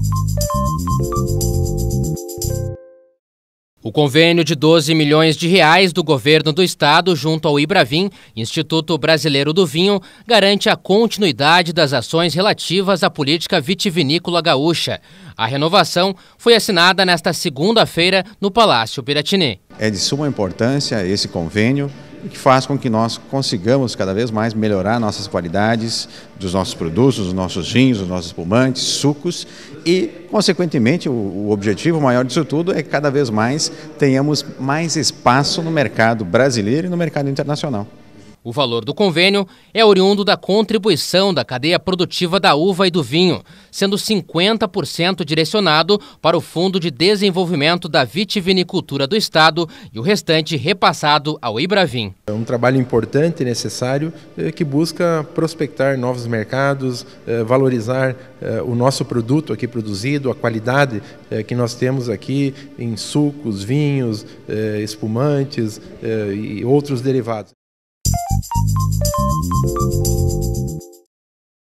O convênio de 12 milhões de reais do governo do estado junto ao Ibravin, Instituto Brasileiro do Vinho, garante a continuidade das ações relativas à política vitivinícola gaúcha. A renovação foi assinada nesta segunda-feira no Palácio Piratini. É de suma importância esse convênio, que faz com que nós consigamos cada vez mais melhorar nossas qualidades dos nossos produtos, dos nossos vinhos, dos nossos espumantes, sucos e, consequentemente, o objetivo maior disso tudo é que cada vez mais tenhamos mais espaço no mercado brasileiro e no mercado internacional. O valor do convênio é oriundo da contribuição da cadeia produtiva da uva e do vinho, sendo 50% direcionado para o Fundo de Desenvolvimento da Vitivinicultura do Estado e o restante repassado ao Ibravin. É um trabalho importante e necessário que busca prospectar novos mercados, valorizar o nosso produto aqui produzido, a qualidade que nós temos aqui em sucos, vinhos, espumantes e outros derivados.